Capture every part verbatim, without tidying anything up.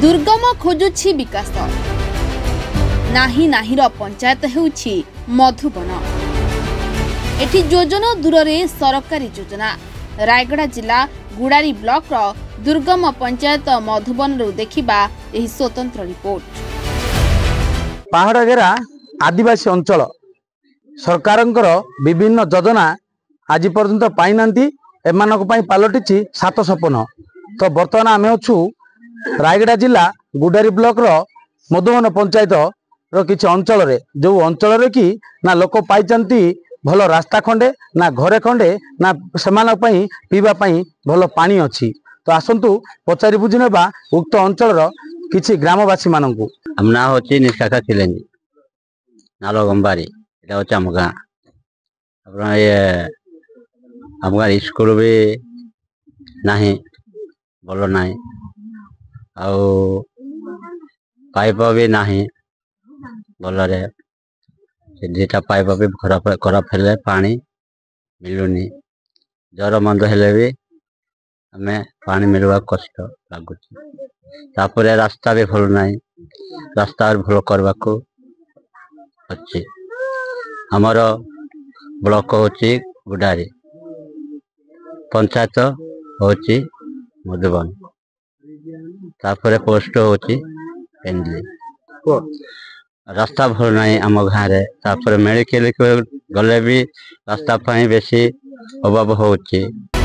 दुर्गम खोजुछि विकास नाही नाहीर पंचायत हेउछि मधुबन। एठी योजना दूर रे सरकारी योजना। रायगड़ा जिला गुड़ारी ब्लॉक रो दुर्गम पंचायत मधुबन रो देखिबा एही स्वतंत्र रिपोर्ट। पहाड़ घेरा आदिवासी अंचल सरकारंकर विभिन्न योजना आज पर्यंत पाई नांती एमानक पई पालटिछि सात सपन। तो बर्तमान आमे अछु रायगड़ा जिला गुड़ारी ब्लॉक रो मधुबन पंचायत रो किछि अंचल रे, जो अंचल रे कि ना लोक पाइचंती भल रास्ता खंडे ना घरे खंडे ना सेमानक पई पीवा पई भल पानी अछि। तो आसंतु पचारि बुझि नेबा उक्त अंचल रो किछि ग्रामवासी माननकु। हम ना होछि निष्काका चिलेंजी नालो गंबारी एटा होछि हम गां। अपना ये हमगा स्कूल भी नाही बोलो नाही आउ पाइप भी नाही बोलो रे जेटा पाइप भी खराब खराब हेले पानी मिलुनी। जर मंद हेले भी हमें पानी मिलवा कष्ट लागुଛି। तापरे रास्ता भी भल नाही, रास्ता भल करबाको अछि। हमर ब्लॉक होछि गुड़ारी, पंचायत होछि मधुबन, तापरे पोस्ट होछि पेंडली। रास्ता भल नाही आम गाँ रे। तापरे मेडिकल गले भी रास्ता पाई बेसी अभाव होछि।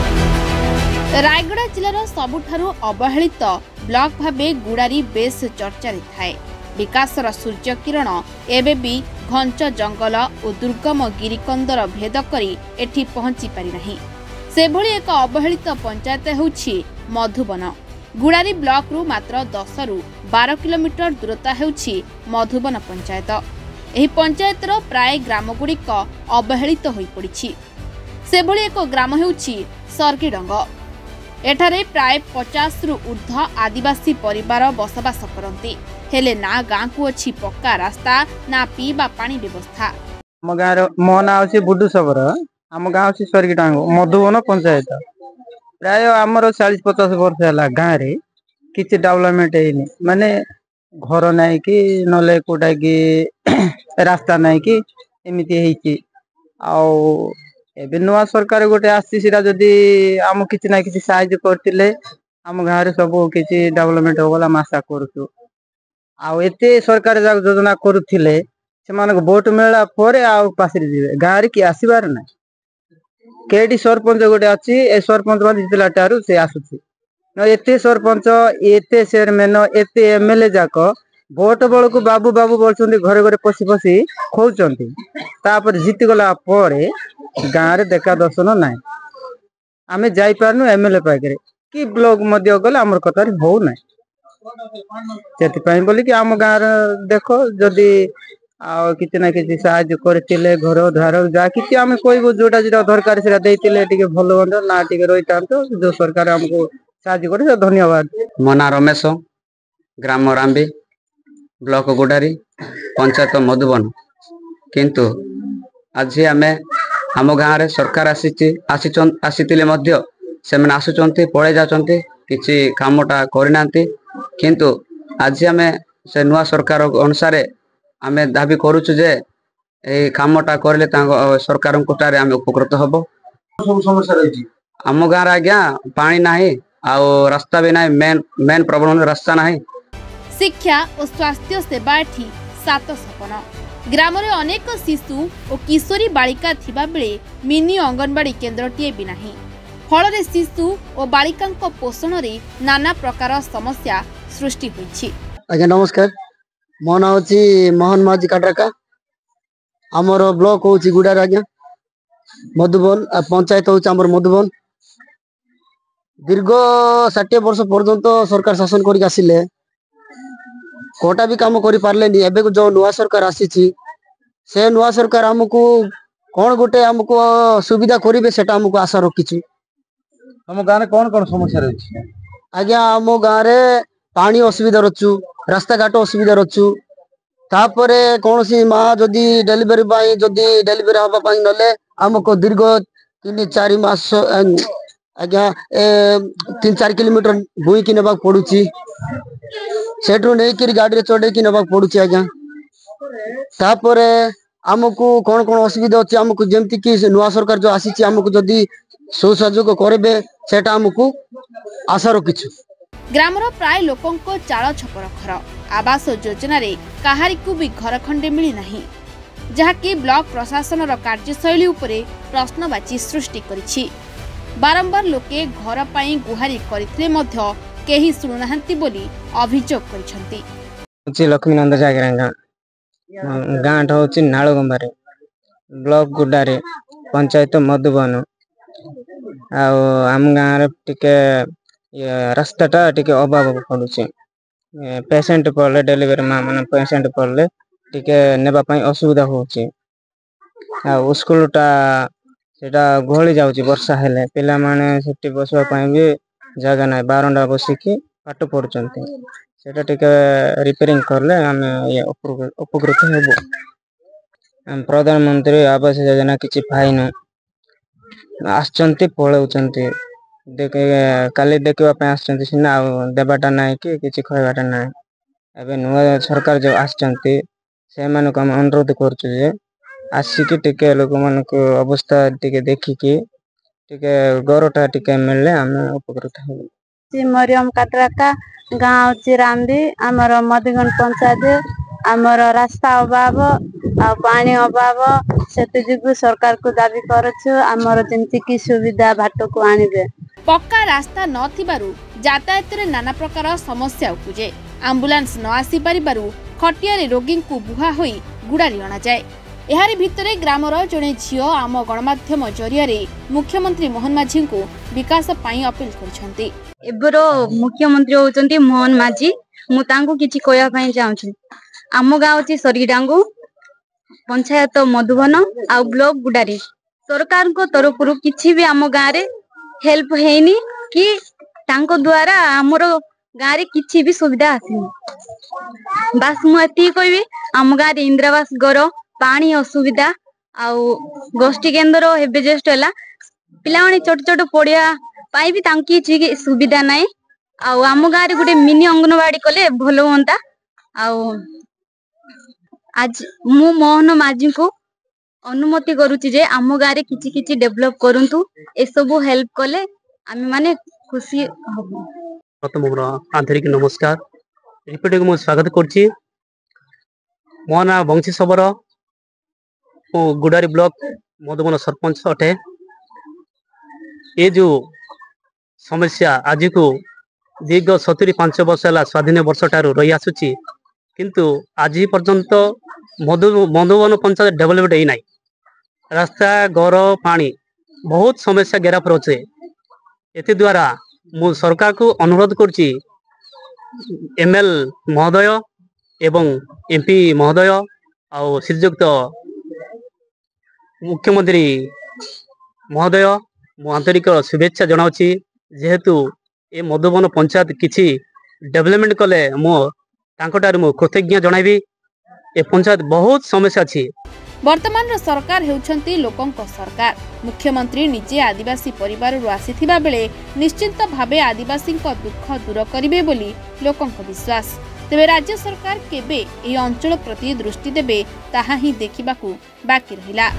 रायगड़ा जिलार सबुठारु अवहेलित ब्लॉक भाबे गुड़ारी बेस चर्चा रे थाए। विकासर सूर्य किरण एबे भी घंच जंगल और दुर्गम गिरिकंदर भेद करी एठी पहुंची पारि नाही। सेभली एक अवहेलित पंचायत हेउछि मधुबन। गुड़ारी ब्लॉक रु मात्र दस रु बारह किलोमीटर दूरता हेउछि मधुबन पंचायत। एही पंचायतर प्राय ग्रामगुड़िक अवहेलित होई पड़िछि। सेभली एक ग्राम हेउछि सरगीडंग। एठारे प्राय पचास रु ऊर्ध्व आदिवासी परिवार बसवास करती, हेले ना गाँ को अच्छी पक्का रास्ता ना पीवा पानी व्यवस्था। आम गाँव मो ना हूँ बुडू सबर। आम गाँव हूँ सरगीडांग मधुबन पंचायत। प्राय आमर चालीस पचास वर्ष है गाँव रे किसी डेवलपमेंट है माने घर ना कि नले कोटा कि रास्ता ना कि एमती एबे नुआ सरकार गोटे आसी जदि आम किसी ना किसी साहाय्य करते आम गाँव रे सब किसी डेवलपमेंट होगला आशा करूँ। आउ एते सरकार योजना करुथिले से भोट मिलला परे आउ पासरी दिबे गाँव रे कि आसीबार ना। केडी सरपंच गोटे अच्छी ए सरपंच मान जितला टारू से आसुछि न एते सरपंच एते चेयरमैन एते एमएलए जाक भोट बेलू बाबू बाबू बोलछन्ती घरे घरे पशि पशि खोउछन्ती। तापर जीति गला परे गाँव रे देखा दर्शन ना। आमे जाई पारनु एमएलए पाखरे कि ब्लॉक मध्य गले हमर कथार हो ना। सेति बोली कि आम गाँव देख जदि आ किसी ना किसी साहाय्य करते घर द्वार जा कि आम कहबू जोटा जोटा दरकार से देते भल हम ना रही था जो सरकार आमको साहाय्य करे धन्यवाद। मो ना रमेश, ग्राम रामबी, ब्लॉक गुड़ारी, पंचायत मधुबन। किंतु आज आम आम गाँव रे सरकार आसी आसी मध्य से आसुचंती पड़े जाचंती किछि कामटा करना। किंतु आज आम से नुआ सरकार अनुसार आमे दाबी करूछु जे ए कामटा करले सरकार कोटारे आमे उपकृत हबो। सब समस्या रही आम गाँव रे आज्ञा पानी नाही आउ रास्ता भी नाही। मेन मेन प्रॉब्लम रास्ता नाही। शिक्षा और स्वास्थ्य सेवा एठी सात सपन। ग्राम रे अनेक शिशु और किशोरी बालिका थिबा बेले मिनी अंगनवाड़ी केन्द्रटीए भी नाही। फल रे शिशु और बालिका पोषण रे नाना प्रकार समस्या सृष्टि होईछि। आज्ञा नमस्कार, मो ना हूँ मोहन माझी काटराका। आमर ब्लॉक हूँ गुड़ारी आज्ञा मधुबन पंचायत हूँ आमर मधुबन। दीर्घ षाठी वर्ष पर्यंत सरकार शासन करके आसिले कोटा भी काम करि पारलेनी। एबे को जो नुआ सरकार आसी से नुआ सरकार हमको कौन गोटे हमको सुविधा करेंगे सेटा हमको आशा रखी। हम गाँव में कौन कौन समस्या रही आज्ञा? आम गाँव में पानी असुविधा रचु, रास्ता घाट असुविधा रचु। तापरे कौन सी माँ जदि डेलीवरी पाई जदि डेलीवरी हवा पाई नले हमको दीर्घ तीन चार मास आज्ञा तीन चार किलोमीटर बुई कि नेबाक पड़ुची। सेठू नहीं कि गाड़ी चढ़े कि नवा पड़ुची आज्ञा तापर आमको कौन कौन असुविधा अच्छी आमको जमती कि नुआ सरकार जो आसी आमको जदि सुसहयोग करेंगे सेटा आमको आशा रखीछु। ग्रामर प्राय लोकंको चाଳ छपर घर आवास योजना रे काहारी को भी घर खंडे मिली नाही जहाँकि ब्लॉक प्रशासन कार्यशैली उपरे प्रश्नवाची सृष्टि करिछि। बारंबार लोके घर पाई गुहारी करथिले मध्य केही सुनुनाहांती बोली अभियोग करिसंती। छि लक्ष्मीनंद जागरा गाँ गाँ ठ होछि नाळगंबारे ब्लॉक गुडारे पंचायत मधुबन आ आम गाँ रे टिके रास्ताटा टिके अभाव पड़ुछि पेशेंट पड़ले डेलीवरी माँ माने पेशेंट पड़ले टिके नेबा पई असुविधा होछि आ स्कूलटा सेटा गहली जाउछि वर्षा हेले पिला माने सेठी बसवा पई भी जगह नै बारंडा बसिकी पाठ पढुचंती सेटा टिके रिपेयरिंग करले हमें ये उपकृत हेबो। हम प्रधानमंत्री आवास योजना किछि फाइन आछंती पळौचंती देखे काली देखवा पे आछंती सिना देबाटा नै कि किछि खयबाटा नै एबे नुआ सरकार जो आछंती से माने हम अनुरोध करछु जे आसिकी टिके लोक मन को अवस्था टिके देखिकी टिके गरटा टिके मिलले हम उपकृत हेबो। सी मरियम काटराका गाँव चिरामदी आमर मधुगन पंचायत आमर रास्ता अभाव आ पानी अभाव सेते जुगु सरकार को दाबी करछु आमर जेंति की सुविधा भाटो को आनिबे। पक्का रास्ता न थिबारु यातायात रे नाना प्रकार समस्या उपजे एम्बुलेंस न आसी पारिबारु खटियारे रोगी को बुहा होई गुडारी अना जाए। एहारी भितरे ग्रामर जणे झियो आम गणमाध्यम जरिया रे मुख्यमंत्री मोहन माझी को विकास पाई अपील करछंती। एबरो मुख्यमंत्री होचंती मोहन माझी मु तांको किछि कोया पाई चाहछु आम गाँव छि सरीडांगु पंचायत मधुबन आ ब्लॉक गुडारी सरकार को तरफ रु किछि भी आम गाँ रे हेल्प हेनी कि तांको द्वारा हमरो गाँ रे किछि भी सुविधा आसिनी बस मु एति कहबी आम गाँ रे इंदिरावास घर पानी असुविधा आउ गोष्ठी केन्द्र हेबे जस्ट हला पिला माने छोट छोट पड़िया पाई भी तांकी छि सुविधा नै आउ आम गाँ रे गुटे मिनी अंगनवाड़ी कले भलो होंता आउ आज मु मोहन माझी को अनुमति करूची जे आम गाँ रे किछि किछि डेवलप करंतु ए सब हेल्प कले आमी माने खुशी हबो। प्रथम मोर आंतरिक नमस्कार रिपोर्ट को स्वागत करछि। मो ना बंशी सबर मो गुडारी ब्लॉक मधुबन सरपंच अटे। ये जो समस्या आज को दीर्घ सतुरी पांच वर्ष है स्वाधीन वर्ष ठारू रही आसुची किंतु आज पर्यंत मधु मधुबन पंचायत डेवलपमेंट ही नाई रास्ता घर पानी बहुत समस्या घेरा पर अच्छे। एथि द्वारा मु सरकार को अनुरोध करछि एमएल महोदय एवं एमपी महोदय आउ श्रीजुक्त मुख्यमंत्री महोदय मु आंतरिक शुभेच्छा जनाऊँगी जेहेतु ए मधुबन पंचायत किछि डेवलपमेंट कले मो तांकोटार मु कृतज्ञ जनाबी। ए पंचायत बहुत समस्या अछि। वर्तमान सरकार हेउछंती लोकंक सरकार मुख्यमंत्री निजे आदिवासी परिवार रु आसीथिबा बेले निश्चित भावे आदिवासी दुख दूर करिवे बोली लोकंक विश्वास। तेबे राज्य सरकार केबे एही अंचल प्रति दृष्टि देबे ताहा ही देखिबाकू बाकी रहिला।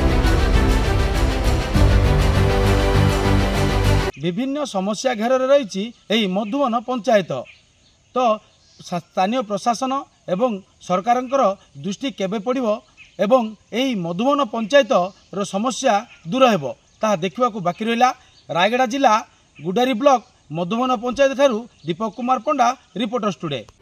विभिन्न समस्या घेर रही यही मधुबन पंचायत तो स्थानीय प्रशासन एवं सरकारंकर दृष्टि केबे पड़िबो एवं यही मधुबन पंचायत रो समस्या दूर हेबो ता देखिबाकू बाकी रहिला। रायगड़ा जिला गुडारी ब्लॉक मधुबन पंचायत ठारू दीपक कुमार पंडा रिपोर्टर्स टुडे।